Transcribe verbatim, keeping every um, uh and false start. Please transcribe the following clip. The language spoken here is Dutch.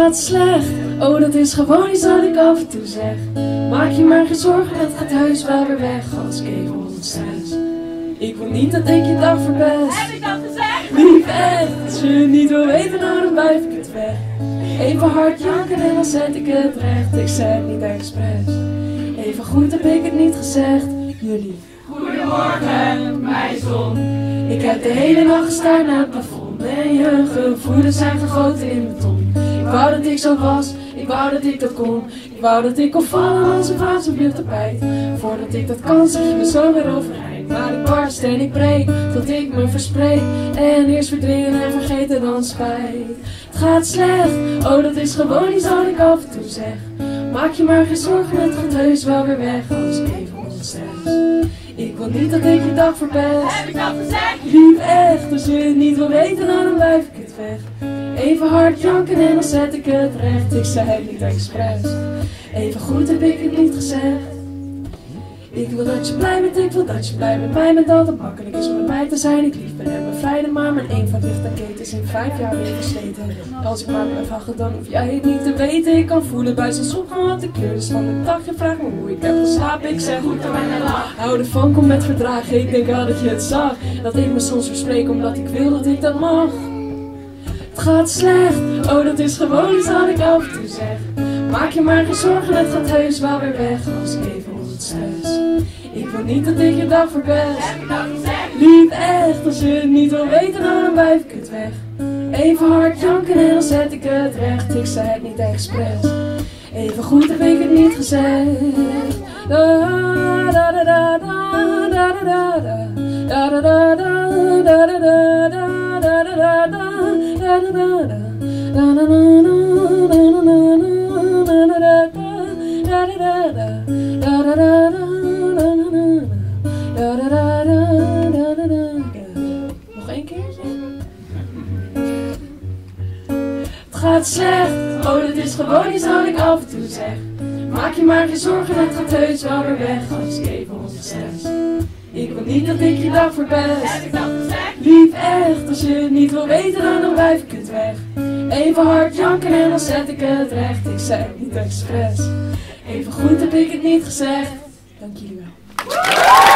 gaat slecht, oh dat is gewoon iets wat ik af en toe zeg. Maak je maar geen zorgen, het gaat heus wel weer weg als ik even ontstress. Ik wil niet dat ik je dag verpest. Heb ik dat gezegd? Lief echt, als je niet wil weten, nou dan blijf ik het weg. Even hard janken en dan zet ik het recht. Ik zeg het niet expres. Even goed heb ik het niet gezegd. Jullie. Goedemorgen, mijn zon. Ik heb de hele nacht gestaard naar het plafond. En je gevoelens zijn gegoten in beton. Ik wou dat ik zo was, ik wou dat ik dat kon. Ik wou dat ik kon vallen als een vaas op je tapijt. Voordat ik dat kan, zeg je me zo weer overeind. Maar ik barst en ik breek, tot ik me verspreek. En eerst verdringen en vergeten dan spijt. Het gaat slecht, oh dat is gewoon iets wat ik af en toe zeg. Maak je maar geen zorgen, het gaat heus wel weer weg als ik even ontstress. Ik wil niet dat ik je dag verpest. Heb ik dat gezegd? Lief echt, als je het niet wil weten, nou, dan blijf ik het weg. Even hard janken en dan zet ik het recht. Ik zei het niet expres. Even goed heb ik het niet gezegd. Ik wil dat je blij bent, ik wil dat je blij met mij bent. Dat het makkelijk is om met mij te zijn. Ik lief ben en bevrijden, maar mijn een van licht en keten is in vijf jaar weer versleten. Als ik maar blijf wachten, dan hoef jij het niet te weten. Ik kan voelen bij zijn zon gewoon wat de kleur is van de dag. Je vraagt me hoe ik heb geslapen, ik zeg goed aan mijn lach. Hou ervan, kom met verdragen, ik denk al dat je het zag. Dat ik me soms verspreek omdat ik wil dat ik dat mag. Het gaat slecht, oh dat is gewoon iets wat ik af en toe zeg. Maak je maar geen zorgen, het gaat heus wel weer weg als ik even ontstress. Ik wil niet dat ik je dag verpest. Heb ik dat gezegd? Lief echt, als je het niet wil weten, nou, dan blijf ik het weg. Even hard janken en dan zet ik het recht. Ik zei het niet expres. Even goed heb ik het niet gezegd. Da da da da da da da da da da da da da da da da da da nog één keer? Het gaat slecht, oh dat is gewoon iets wat ik af en toe zeg. Maak je maar geen zorgen, het gaat heus wel weer weg als ik even ontstress. Ik wil niet dat ik je dag verpest. Heb ik dat gezegd? Lief echt, als je het niet wil weten, dan, dan blijf ik het weg. Even hard janken en dan zet ik het recht. Ik zei het niet expres. Even goed heb ik het niet gezegd. Dank jullie wel.